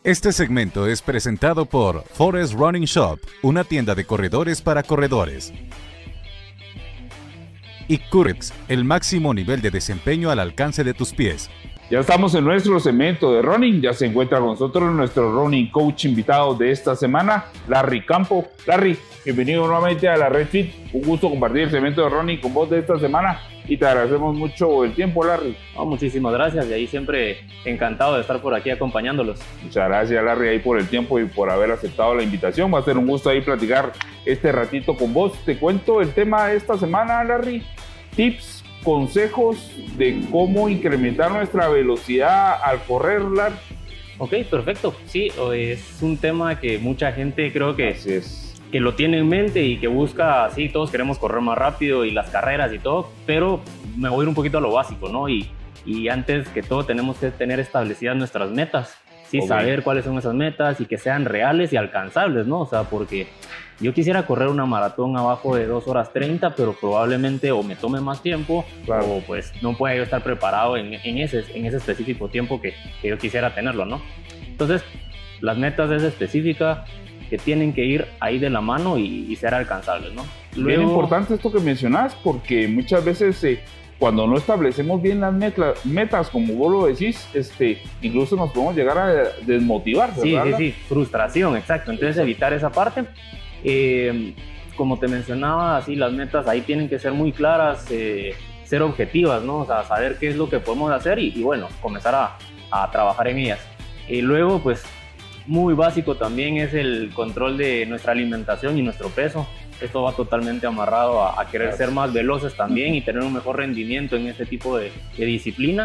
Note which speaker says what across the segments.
Speaker 1: Este segmento es presentado por Forest Running Shop, una tienda de corredores para corredores. Y Currents, el máximo nivel de desempeño al alcance de tus pies.
Speaker 2: Ya estamos en nuestro segmento de running, ya se encuentra con nosotros nuestro running coach invitado de esta semana, Larry Campo. Larry, bienvenido nuevamente a la Red Fit, un gusto compartir el segmento de running con vos de esta semana y te agradecemos mucho el tiempo, Larry.
Speaker 3: Muchísimas gracias, y ahí siempre encantado de estar por aquí acompañándolos.
Speaker 2: Muchas gracias, Larry, ahí por el tiempo y por haber aceptado la invitación. Va a ser un gusto ahí platicar este ratito con vos. Te cuento el tema de esta semana, Larry, tips, consejos de cómo incrementar nuestra velocidad al correr, Larry.
Speaker 3: Ok, perfecto. Sí, es un tema que mucha gente creo que lo tiene en mente y que busca, sí, todos queremos correr más rápido y las carreras y todo, pero me voy a ir un poquito a lo básico, ¿no? Y antes que todo tenemos que tener establecidas nuestras metas, sí, okay. Saber cuáles son esas metas y que sean reales y alcanzables, ¿no? O sea, porque yo quisiera correr una maratón abajo de 2 horas 30, pero probablemente o me tome más tiempo, claro, o pues no pueda yo estar preparado en ese específico tiempo que yo quisiera tenerlo, ¿no? Entonces, las metas es específica, que tienen que ir ahí de la mano y ser alcanzables, ¿no?
Speaker 2: Luego, bien importante esto que mencionás, porque muchas veces cuando no establecemos bien las metas, como vos lo decís, incluso nos podemos llegar a desmotivar, ¿verdad?
Speaker 3: Sí, frustración, exacto. Entonces, evitar esa parte. Como te mencionaba, así las metas ahí tienen que ser muy claras, ser objetivas, ¿no? O sea, saber qué es lo que podemos hacer y bueno, comenzar a trabajar en ellas. Y luego, pues, muy básico también es el control de nuestra alimentación y nuestro peso. Esto va totalmente amarrado a querer ser más veloces también y tener un mejor rendimiento en este tipo de disciplina.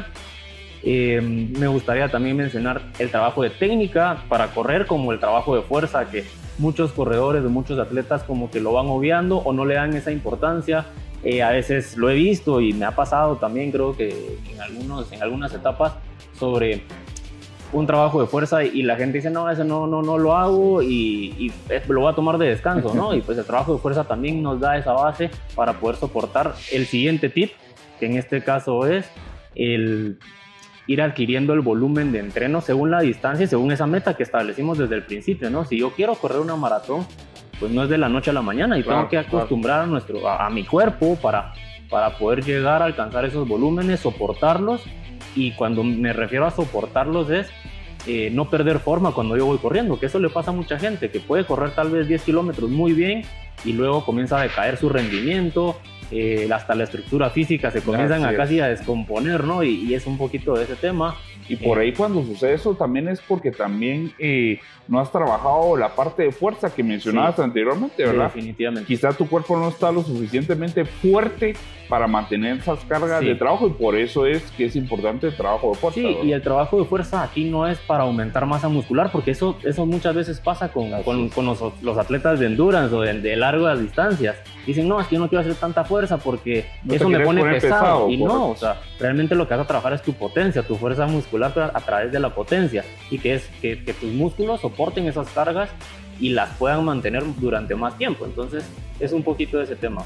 Speaker 3: Me gustaría también mencionar el trabajo de técnica para correr, como el trabajo de fuerza, que muchos corredores o muchos atletas como que lo van obviando o no le dan esa importancia. A veces lo he visto y me ha pasado también, creo que en algunas etapas, sobre un trabajo de fuerza y la gente dice, no, eso no lo hago y lo voy a tomar de descanso, ¿no? Y pues el trabajo de fuerza también nos da esa base para poder soportar el siguiente tip, que en este caso es el ir adquiriendo el volumen de entreno según la distancia y según esa meta que establecimos desde el principio, ¿no? Si yo quiero correr una maratón, pues no es de la noche a la mañana y tengo que acostumbrar a mi cuerpo para poder llegar a alcanzar esos volúmenes, soportarlos. Y cuando me refiero a soportarlos es no perder forma cuando yo voy corriendo, que eso le pasa a mucha gente, que puede correr tal vez 10 kilómetros muy bien y luego comienza a decaer su rendimiento, hasta la estructura física se comienzan casi a descomponer, ¿no? Y es un poquito de ese tema.
Speaker 2: Y por ahí cuando sucede eso también es porque también no has trabajado la parte de fuerza que mencionabas anteriormente, ¿verdad?
Speaker 3: Definitivamente.
Speaker 2: Quizá tu cuerpo no está lo suficientemente fuerte para mantener esas cargas de trabajo y por eso es que es importante el trabajo de fuerza.
Speaker 3: Sí, ¿verdad? Y el trabajo de fuerza aquí no es para aumentar masa muscular, porque eso muchas veces pasa con los atletas de endurance o de largas distancias. Dicen, no, es que yo no quiero hacer tanta fuerza porque eso me pone pesado. Y no, o sea, realmente lo que vas a trabajar es tu potencia, tu fuerza muscular a través de la potencia, y que es que tus músculos soporten esas cargas y las puedan mantener durante más tiempo. Entonces es un poquito de ese tema.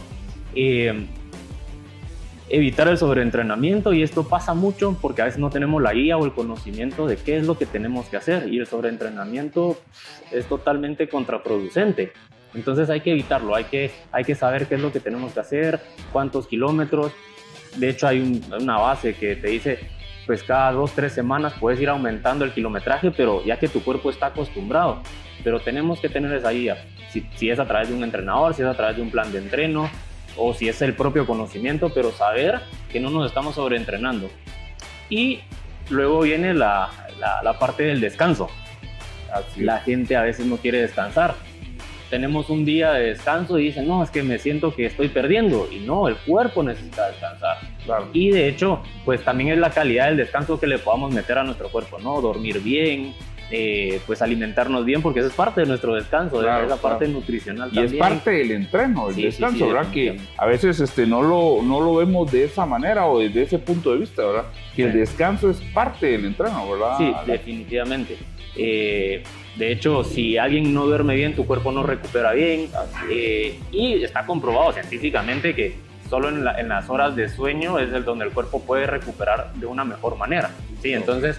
Speaker 3: Evitar el sobreentrenamiento, y esto pasa mucho porque a veces no tenemos la guía o el conocimiento de qué es lo que tenemos que hacer, y el sobreentrenamiento es totalmente contraproducente. Entonces hay que evitarlo, hay que saber qué es lo que tenemos que hacer, cuántos kilómetros. De hecho hay una base que te dice, pues cada 2-3 semanas puedes ir aumentando el kilometraje, pero ya que tu cuerpo está acostumbrado. Pero tenemos que tener esa guía, si es a través de un entrenador, si es a través de un plan de entreno, o si es el propio conocimiento, pero saber que no nos estamos sobreentrenando. Y luego viene la parte del descanso. La gente a veces no quiere descansar. Tenemos un día de descanso y dicen, no, es que me siento que estoy perdiendo. Y no, el cuerpo necesita descansar. Claro. Y de hecho, pues también es la calidad del descanso que le podamos meter a nuestro cuerpo, ¿no? Dormir bien, pues alimentarnos bien, porque eso es parte de nuestro descanso, claro, esa parte nutricional
Speaker 2: y
Speaker 3: también.
Speaker 2: Y es parte del entreno, el descanso, ¿verdad? Que a veces no lo vemos de esa manera o desde ese punto de vista, ¿verdad? Que el descanso es parte del entreno, ¿verdad?
Speaker 3: Sí, definitivamente. De hecho, si alguien no duerme bien, tu cuerpo no recupera bien, y está comprobado científicamente que solo en las horas de sueño es donde el cuerpo puede recuperar de una mejor manera, ¿sí? Entonces,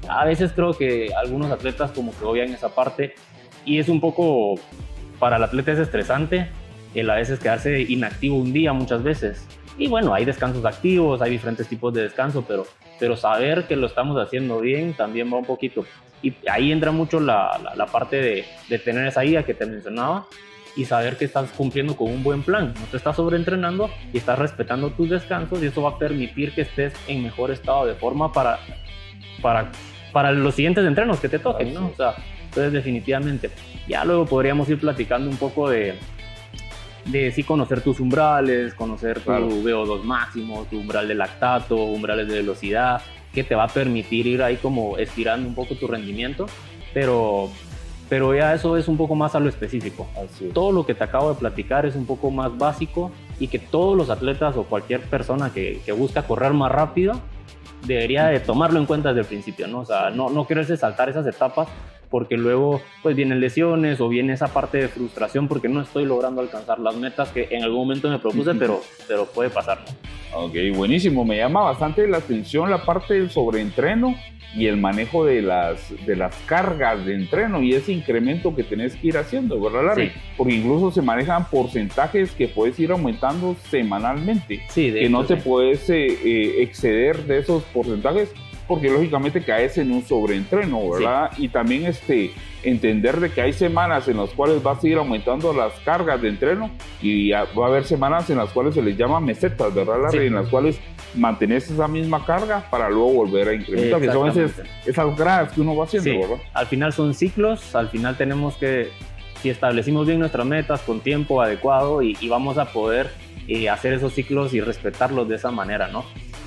Speaker 3: a veces creo que algunos atletas como que obvian esa parte y es un poco, para el atleta es estresante el a veces quedarse inactivo un día muchas veces. Y bueno, hay descansos activos, hay diferentes tipos de descanso, pero saber que lo estamos haciendo bien también va un poquito. Y ahí entra mucho la parte de tener esa guía que te mencionaba y saber que estás cumpliendo con un buen plan. No te estás sobreentrenando y estás respetando tus descansos y eso va a permitir que estés en mejor estado de forma para los siguientes entrenos que te toquen, ¿no? O sea, entonces definitivamente. Ya luego podríamos ir platicando un poco de sí conocer tus umbrales, conocer tu VO2 máximo, tu umbral de lactato, umbrales de velocidad, que te va a permitir ir ahí como estirando un poco tu rendimiento, pero ya eso es un poco más a lo específico. Todo lo que te acabo de platicar es un poco más básico y que todos los atletas o cualquier persona que busca correr más rápido debería de tomarlo en cuenta desde el principio, ¿no? O sea, no quererse saltar esas etapas porque luego pues vienen lesiones o viene esa parte de frustración porque no estoy logrando alcanzar las metas que en algún momento me propuse, pero puede pasar, ¿no?
Speaker 2: Ok, buenísimo. Me llama bastante la atención la parte del sobreentreno y el manejo de las cargas de entreno y ese incremento que tenés que ir haciendo, ¿verdad, Larry? Sí. Porque incluso se manejan porcentajes que puedes ir aumentando semanalmente. Sí, de que hecho, no te puedes exceder de esos porcentajes porque lógicamente caes en un sobreentreno, ¿verdad? Sí. Y también entender de que hay semanas en las cuales vas a ir aumentando las cargas de entreno y va a haber semanas en las cuales se les llama mesetas, ¿verdad, Larry? Sí. En las cuales mantenés esa misma carga para luego volver a incrementar, que son esas gradas que uno va haciendo, sí, ¿verdad?
Speaker 3: Al final son ciclos, al final tenemos que, si establecimos bien nuestras metas con tiempo adecuado y vamos a poder hacer esos ciclos y respetarlos de esa manera, ¿no?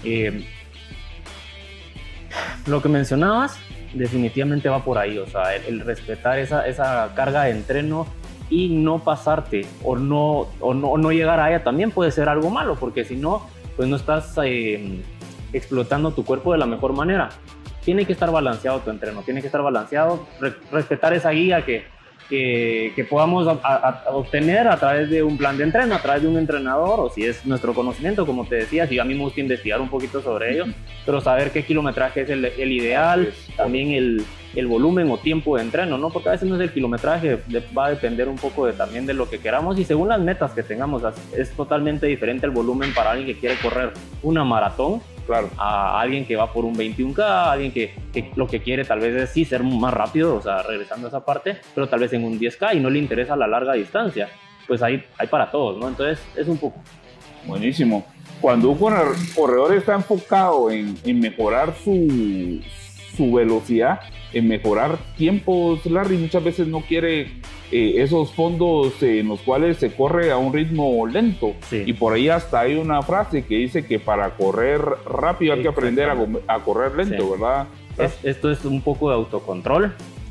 Speaker 3: Lo que mencionabas definitivamente va por ahí, o sea, el respetar esa carga de entreno y no pasarte o no llegar a ella también puede ser algo malo, porque si no, pues no estás explotando tu cuerpo de la mejor manera. Tiene que estar balanceado tu entreno, tiene que estar balanceado, respetar esa guía que podamos obtener a través de un plan de entreno, a través de un entrenador, o si es nuestro conocimiento, como te decía, si a mí me gusta investigar un poquito sobre ello, pero saber qué kilometraje es el ideal, también el volumen o tiempo de entreno, ¿no? Porque a veces no es el kilometraje, va a depender un poco también de lo que queramos y según las metas que tengamos. Es totalmente diferente el volumen para alguien que quiere correr una maratón, claro, a alguien que va por un 21K, a alguien que lo que quiere tal vez es sí ser más rápido, o sea, regresando a esa parte, pero tal vez en un 10K y no le interesa la larga distancia. Pues hay para todos, ¿no? Entonces es un poco.
Speaker 2: Buenísimo. Cuando un corredor está enfocado en mejorar su velocidad, en mejorar tiempos, Larry, muchas veces no quiere esos fondos en los cuales se corre a un ritmo lento. Sí. Y por ahí hasta hay una frase que dice que para correr rápido hay que aprender a correr lento, sí, ¿verdad?
Speaker 3: Esto es un poco de autocontrol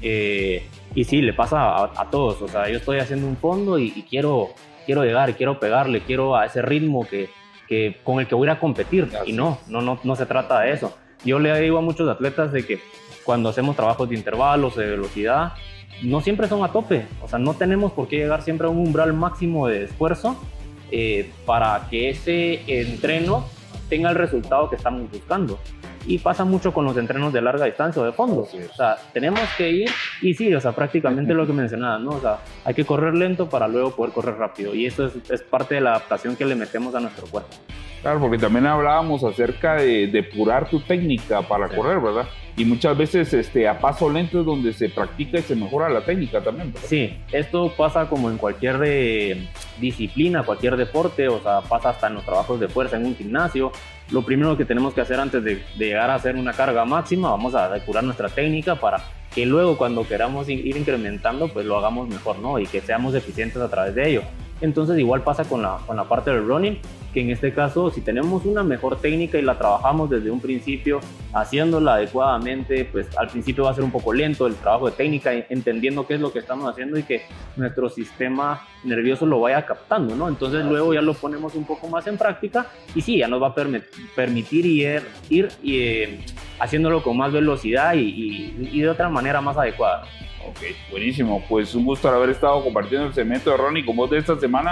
Speaker 3: y sí, le pasa a todos. O sea, yo estoy haciendo un fondo y quiero llegar, quiero pegarle, quiero a ese ritmo con el que voy a competir. Así. Y no se trata de eso. Yo le digo a muchos atletas de que cuando hacemos trabajos de intervalos, de velocidad, no siempre son a tope. O sea, no tenemos por qué llegar siempre a un umbral máximo de esfuerzo para que ese entreno tenga el resultado que estamos buscando. Y pasa mucho con los entrenos de larga distancia o de fondo. O sea, tenemos que ir y sí, o sea, prácticamente lo que mencionabas, ¿no? O sea, hay que correr lento para luego poder correr rápido. Y eso es parte de la adaptación que le metemos a nuestro cuerpo.
Speaker 2: Claro, porque también hablábamos acerca de depurar tu técnica para correr, ¿verdad? Y muchas veces a paso lento es donde se practica y se mejora la técnica también, ¿verdad?
Speaker 3: Sí, esto pasa como en cualquier disciplina, cualquier deporte, o sea, pasa hasta en los trabajos de fuerza en un gimnasio. Lo primero que tenemos que hacer antes de llegar a hacer una carga máxima, vamos a depurar nuestra técnica para que luego cuando queramos ir incrementando, pues lo hagamos mejor, ¿no? Y que seamos eficientes a través de ello. Entonces igual pasa con la parte del running, que en este caso si tenemos una mejor técnica y la trabajamos desde un principio haciéndola adecuadamente, pues al principio va a ser un poco lento el trabajo de técnica, entendiendo qué es lo que estamos haciendo y que nuestro sistema nervioso lo vaya captando, ¿no? Entonces luego ya lo ponemos un poco más en práctica y sí, ya nos va a permitir ir haciéndolo con más velocidad y de otra manera más adecuada.
Speaker 2: Ok, buenísimo. Pues un gusto haber estado compartiendo el segmento de Running con vos de esta semana.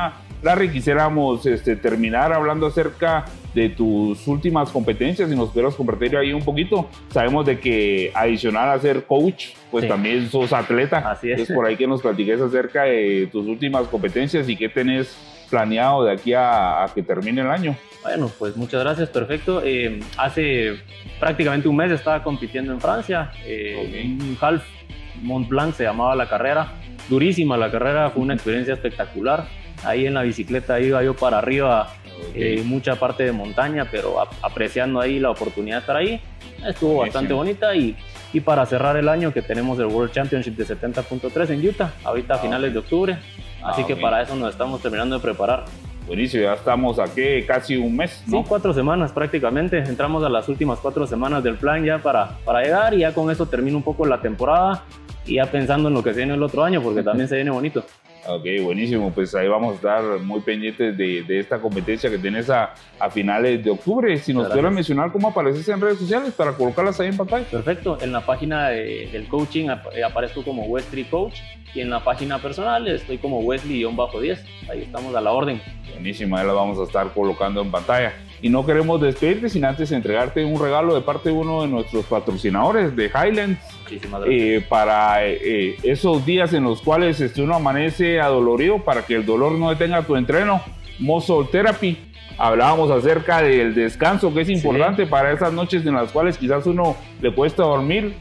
Speaker 2: Larry, quisiéramos terminar hablando acerca de tus últimas competencias, si nos pudieras compartir ahí un poquito. Sabemos de que adicional a ser coach, pues también sos atleta.
Speaker 3: Así es.
Speaker 2: Entonces por ahí que nos platiques acerca de tus últimas competencias y qué tenés planeado de aquí a que termine el año.
Speaker 3: Bueno, pues muchas gracias, perfecto. Hace prácticamente un mes estaba compitiendo en Francia, un half Mont Blanc se llamaba la carrera, durísima la carrera, fue una experiencia espectacular. Ahí en la bicicleta iba yo para arriba, mucha parte de montaña, pero apreciando ahí la oportunidad de estar ahí, estuvo bastante bonita. Y para cerrar el año que tenemos el World Championship de 70.3 en Utah, ahorita a finales de octubre, así que para eso nos estamos terminando de preparar.
Speaker 2: Buenísimo, ya estamos aquí casi un mes, ¿no?
Speaker 3: Sí, 4 semanas prácticamente, entramos a las últimas 4 semanas del plan ya para llegar, y ya con eso termino un poco la temporada y ya pensando en lo que se viene el otro año, porque también se viene bonito.
Speaker 2: Ok, buenísimo, pues ahí vamos a estar muy pendientes de esta competencia que tienes a finales de octubre. Si nos pudieras mencionar cómo apareces en redes sociales para colocarlas ahí en pantalla.
Speaker 3: Perfecto, en la página del coaching aparezco como Westry Coach, y en la página personal estoy como Wesley-10, ahí estamos a la orden.
Speaker 2: Buenísimo, ahí la vamos a estar colocando en pantalla. Y no queremos despedirte sin antes entregarte un regalo de parte de uno de nuestros patrocinadores de Highlands.
Speaker 3: Muchísimas gracias.
Speaker 2: Para esos días en los cuales uno amanece adolorido, para que el dolor no detenga tu entreno. Muscle Therapy. Hablábamos acerca del descanso, que es importante para esas noches en las cuales quizás uno le cuesta dormir,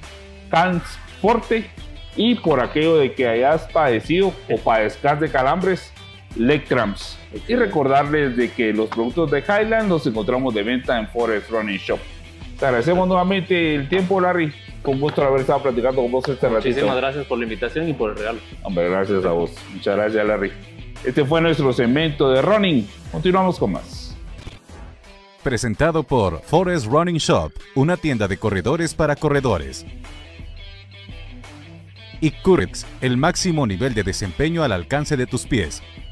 Speaker 2: Forte, y por aquello de que hayas padecido o padezcas de calambres, leg cramps. Y recordarles de que los productos de Highland los encontramos de venta en Forest Running Shop. Te agradecemos nuevamente el tiempo, Larry. Con gusto haber estado platicando con vos este ratito.
Speaker 3: Muchísimas gracias por la invitación y por el regalo.
Speaker 2: Hombre, gracias a vos. Muchas gracias, Larry. Este fue nuestro segmento de running. Continuamos con más.
Speaker 1: Presentado por Forest Running Shop, una tienda de corredores para corredores. Y Currents, el máximo nivel de desempeño al alcance de tus pies.